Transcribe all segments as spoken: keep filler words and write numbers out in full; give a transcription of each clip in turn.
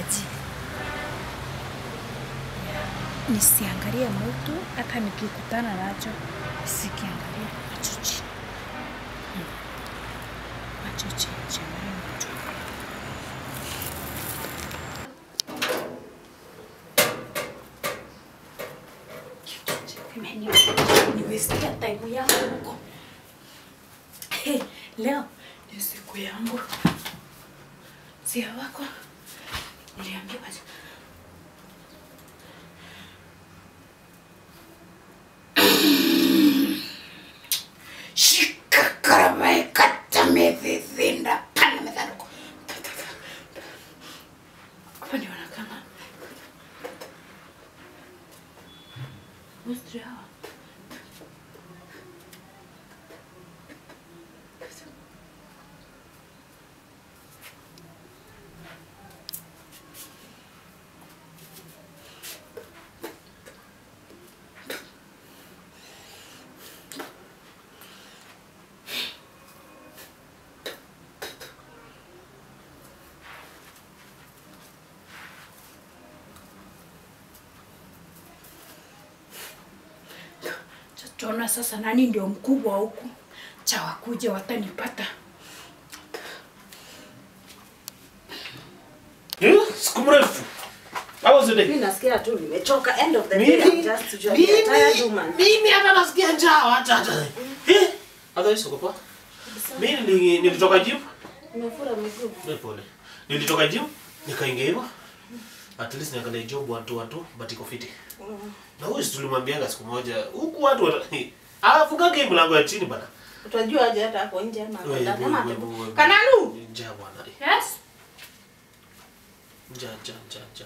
maji. Nisiangalie mtu hata nikikutana nacho, sikiangalia macho chini. Macho chini chini mtu. Kimeni, nimesikia time yangu huko. Hey, leo ni siku yangu. Sia wako. Niliambia aje. Shika karama kata mezinda pana mezanoko. Hapa ni wanakanga. Mustri hawa. Tuona sasa nani ndio mkubwa huku. Cha wakuje watanipata. Eh, siku mrefu. How was the day? Mimi nasikia tu nimechoka. End of the day I'm just to join the tired woman. Mimi hata nasikia njaa hata hata. Eh, hata hizo kwa poa. Mimi nilitoka gym. Nimefura miguu. Ni pole. Nilitoka gym, nikaingia hivyo. At least niangalia job watu watu but iko fiti. Mm. Na wewe tulimwambianga siku moja huku watu wata afunga game mlango ya chini bana. Utajua aje hata hapo nje ama kwenda kama Kananu. Njaa bwana. Yes. Njaa njaa njaa njaa.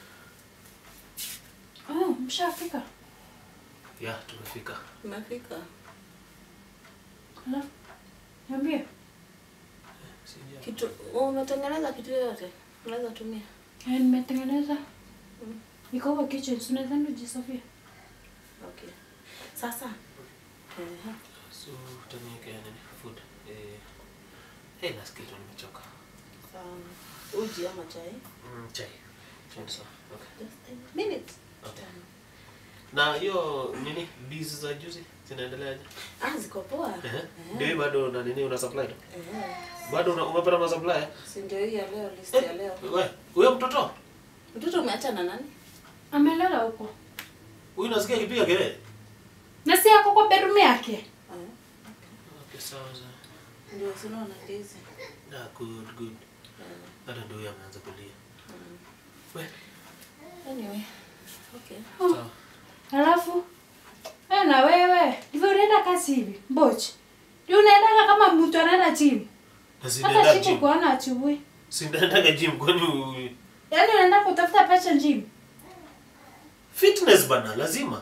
Oh, mshafika. Ya, tumefika. Tumefika. Hello. Niambie. Kitu umetengeneza kitu yote? Unaweza tumia. Eh, nimetengeneza. Mm. Niko kwa kitchen, unaweza nijisafia. Okay. Sasa. Eh. So, taniweka nini food? Eh. Hey, nasikia nimechoka. Sawa. Uji ama chai? Mm, chai. Chai sawa. Okay. Just a minute. Okay. Na hiyo nini bees za juzi zinaendeleaje? Ah, ziko poa. Eh. Ndio bado na nini una supply? Eh. Bado umepata ma supply? Si ndio hii ya leo list ya leo. Wewe, huyo mtoto? Mtoto umeacha na nani? Amelala huko. Huyu nasikia akipiga kelele. Na si yako kwa bedroom yake. Eh. Okay, sawa sawa. Ndio sinaona ndizi. Na good good. Hata ndio yeye ameanza kulia. Wewe. Anyway. Okay. Sawa. Alafu eh, na wewe ndivyo unaenda kazi hivi mbochi. Ndio unaenda kama mtu anaenda gym. Na sinaenda gym. Sasa kuona asubuhi. Sinaenda gym kwani yaani unaenda kutafuta pesa gym. Fitness bana lazima.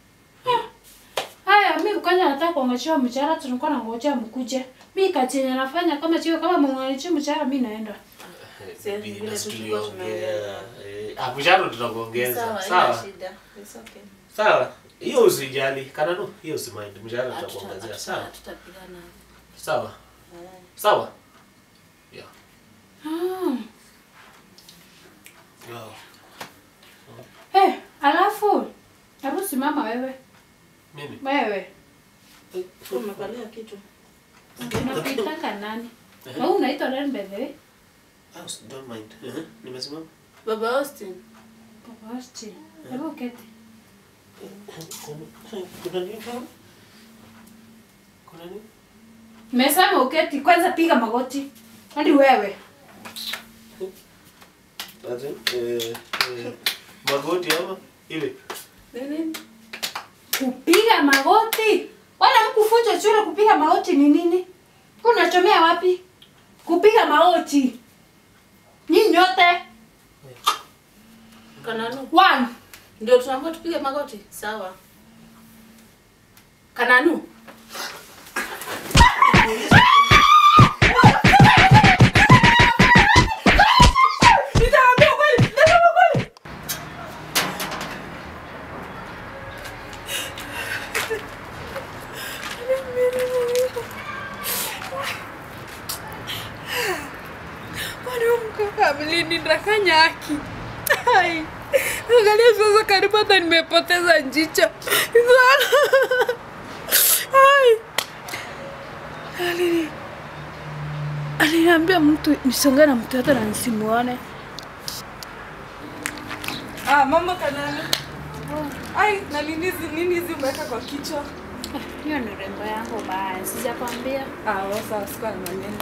Haya mimi kwanza nataka kuongezea mshahara tulikuwa na ngojea mkuje. Mimi kazi nafanya kama chio kama mng'ang'ania mshahara mimi naenda. Bila tuliongea. Eh, mshahara tutakuongeza. Sawa. Shida. It's okay. Sawa. Hiyo usijali. Kananu, hiyo usimind. Mshahara tutakuongezea. Sawa. Tutapigana. Sawa. Sawa. Yeah. Ah. Wow. Eh, alafu hebu simama wewe. Mimi. Wewe. Umevalia kitu. Unakuitaka nani? Wewe unaitwa nani by the way? I don't mind. Eh, nimesimama. Baba Austin. Baba Austin. Hebu keti. Kuna nini? Kuna nini? Nimesema uketi kwanza piga magoti. Hadi wewe. Aje? Eh, eh magoti ama ile? Nini? Kupiga magoti. Wala mkufunza shule kupiga magoti ni nini? Unachomea wapi? Kupiga magoti. Nyinyi nyote. Kananu. One. Ndio tunaambiwa tupige magoti. Sawa. Kananu. nitafanya haki. Hai. Angalia sasa karibu hata nimepoteza jicho. Hai. Ali. Aliambia mtu nisonge na mtoto na nisimuone. Ah, mama kanani. Oh. Ai, na nini hizi nini hizi umeweka kwa kichwa? Hiyo ni rembo yangu baya, sijakwambia. Ah, wasa sikuwa na maneno.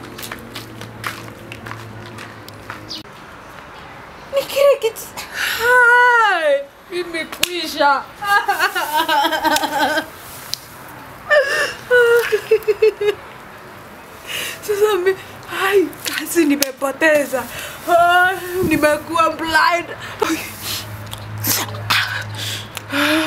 Ni kile kitu. Hai, imekwisha. Sasa mimi, hai, kazi nimepoteza. Nimekuwa blind.